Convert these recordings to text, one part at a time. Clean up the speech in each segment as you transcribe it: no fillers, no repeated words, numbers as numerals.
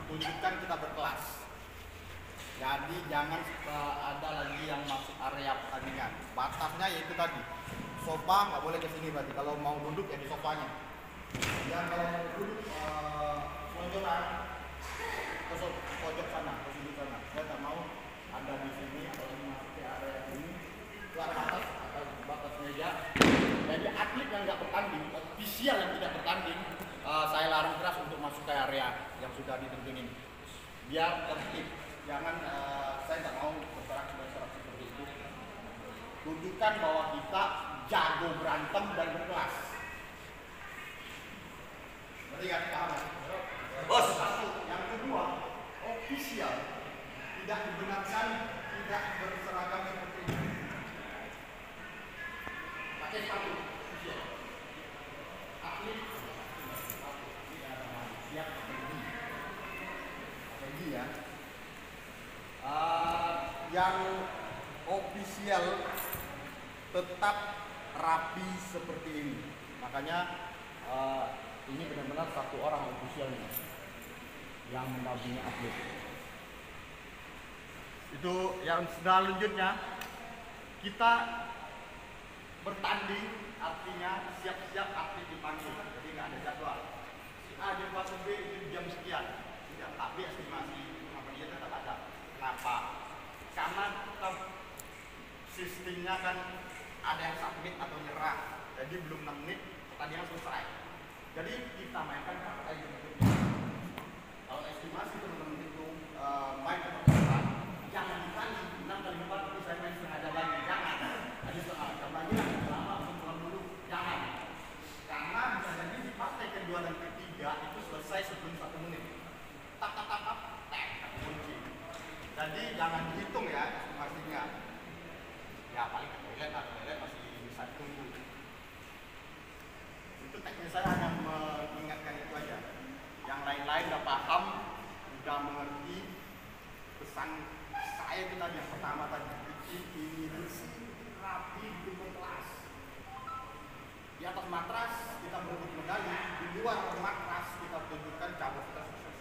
tunjukkan kita berkelas. Jadi jangan ada lagi yang masuk area pertandingan. Batasnya yaitu tadi, sofa nggak boleh ke sini berarti. Kalau mau duduk ya di sofanya. Dan kalau mau duduk pojokan ke pojok sana, ke sudut sana. Saya nggak mau ada di sini. Kalau mau masuk ke area ini, keluar batas atau batas meja. Jadi atlet yang nggak bertanding, ofisial yang tidak bertanding, saya larang keras untuk masuk ke area yang sudah ditentukan ini. Biar tertib. Jangan, saya nggak mau bersorak-sorak seperti itu. Tunjukkan bahwa kita jago berantem dan berkelas. Berarti nggak paham? Bos. Satu. Yang kedua, ofisial tidak dibenarkan tidak berseragam seperti ini. Pakai sepatu. Official. Atlet. Siap pakai ya. Yang ofisial tetap rapi seperti ini. Makanya ini benar-benar satu orang ofisialnya yang mendampingi atlet. Itu yang selanjutnya kita bertanding, artinya siap-siap atlet dipanggil. Jadi nggak ada jadwal. Si A di fase B itu jam sekian. Tidak, tapi estimasi apa dia tetap ada. Kenapa? Karena kita sistemnya kan ada yang submit atau nyerah. Jadi belum 6 menit pertandingan selesai. Jadi kita mainkan kata yang berikutnya. Kalau estimasi teman-teman itu main ke tempat, jangan dikali 6 kali 4 tapi saya main setengah jam lagi. Jangan. Jadi soal kembali lama untuk pulang dulu. Jangan. Karena bisa jadi di partai kedua dan ketiga itu selesai sebelum 1 menit. Tap. Kunci. Jadi jangan dihitung ya estimasinya. Ya paling toilet masih bisa ditunggu. Itu teknis saya hanya mengingatkan itu aja. Yang lain-lain udah paham, udah mengerti pesan saya itu tadi yang pertama tadi. Ini bersih, rapi, berkelas. Di atas matras kita berebut medali, di luar matras kita tunjukkan cabut kita sukses.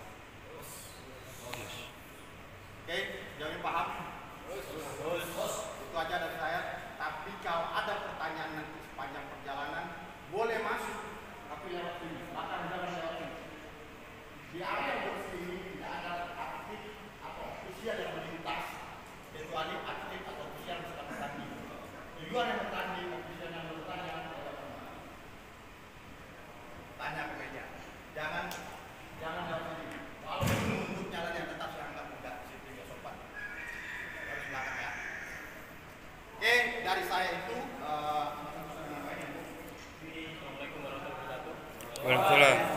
Oke, jauhnya paham? Itu aja dari saya. Tapi kalau ada pertanyaan nanti sepanjang perjalanan, boleh masuk. Tapi lewat sini, bahkan jangan lewat sini. Di area bersih ini tidak ada atlet atau ofisial yang melintas, kecuali atlet atau ofisial yang sedang bertanding. Di luar yang bertanding, ofisial yang bertanya, tanya ke meja. Jangan lewat sini. Kalau untuk jalan yang tetap saya anggap mudah, situ ya sopan. Harus belakang ya. Oke, dari saya itu. Assalamualaikum warahmatullahi wabarakatuh. Waalaikumsalam.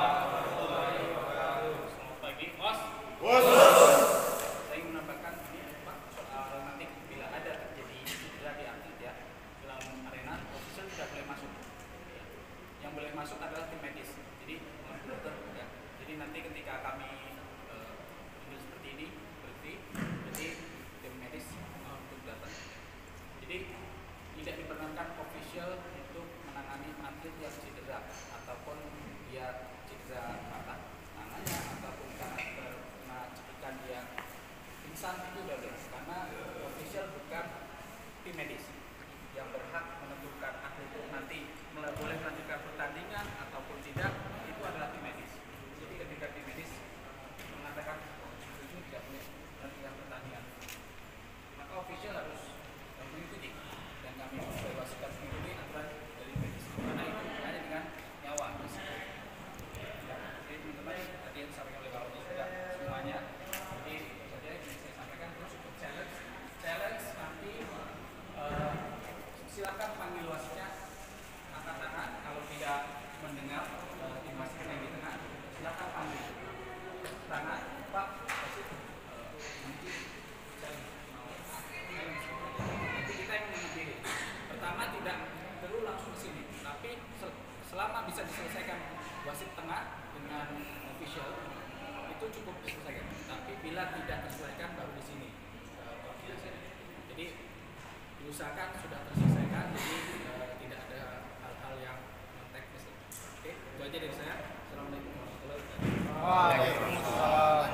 Selamat pagi, Bos. Bos. Saya ingin menambahkan ini Pak soal nanti bila ada terjadi cedera di atlet ya dalam arena, official tidak boleh masuk. Yang boleh masuk adalah tim medis. Jadi dokter ya. Jadi nanti ketika kami seperti ini berhenti, jadi tim medis untuk datang. Jadi tidak diperkenankan official untuk menangani atlet yang cedera ataupun dia cedera patah tangannya ataupun karena terkena cekikan dia pingsan, itu tidak boleh karena official bukan tim medis yang berhak menentukan atlet itu nanti boleh melanjutkan pertandingan ataupun tidak, itu adalah tim medis. Jadi ketika tim medis mengatakan itu tidak boleh melanjutkan pertandingan, maka official harus mengikuti dan kami bebaskan mengikuti aturan dari medis karena itu hanya dengan nyawa. Jadi teman-teman tadi yang disampaikan oleh Pak Odi sudah semuanya. Jadi itu saja yang saya sampaikan. Terus untuk challenge nanti silakan panggil wasitnya, angkat tangan kalau tidak mendengar tim wasit yang di tengah, silakan panggil tangan Pak wasit. Nanti kita yang memilih. Pertama tidak perlu langsung ke sini, tapi selama bisa diselesaikan wasit tengah dengan official itu cukup diselesaikan. Tapi bila tidak terselesaikan baru di sini. Jadi diusahakan sudah terselesaikan, jadi tidak ada hal-hal yang teknis. Oke, itu aja dari saya. Assalamualaikum warahmatullahi wabarakatuh.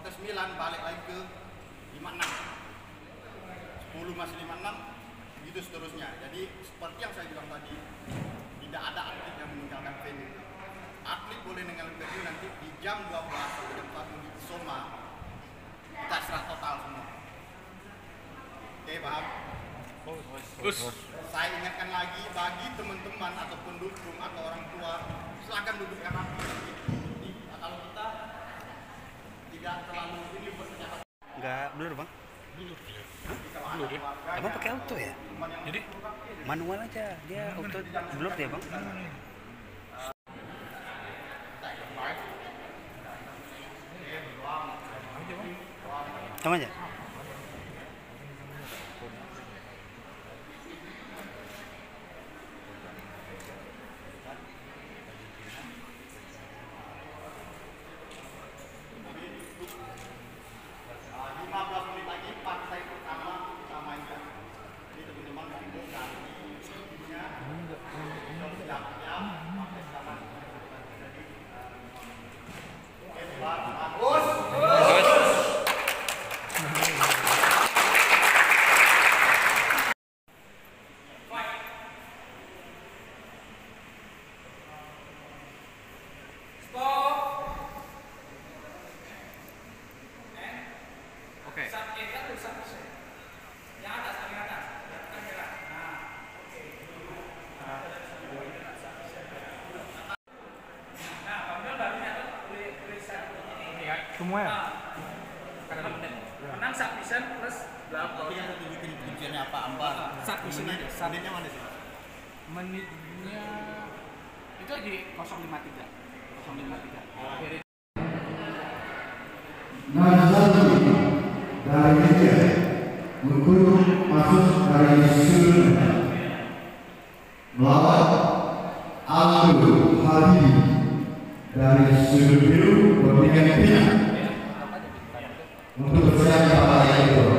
Partai 9 balik lagi ke 56. 10 masih 56, gitu seterusnya. Jadi seperti yang saya bilang tadi, tidak ada atlet yang meninggalkan venue. Atlet boleh meninggalkan venue nanti di jam 12 atau jam 1 di Soma kita serah total semua. Oke, paham? Saya ingatkan lagi bagi teman-teman atau pendukung atau orang tua, silakan duduk yang rapi. Kalau kita tidak terlalu ini bersenjata. Enggak blur bang? Blur ya? Abang pakai auto ya? Jadi Manual aja, dia auto blur ya bang? Sama aja? semua ya? Menang submission plus berapa? Tapi yang tunjukin kunciannya apa, Ambar? Submission aja. Menitnya mana sih? Menitnya itu di 053. 053. Nazali dari Aceh untuk masuk dari Sunda melawan Aldo Hadi dari Sunda Kontingen Pina untuk bersiap pada itu.